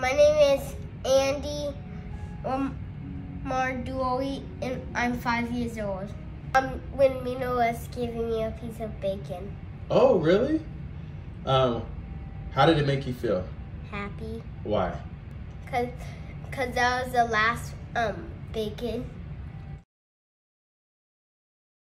My name is Andy Marduoli, and I'm 5 years old. When Mina was giving me a piece of bacon. Oh, really? How did it make you feel? Happy. Why? Cause that was the last bacon.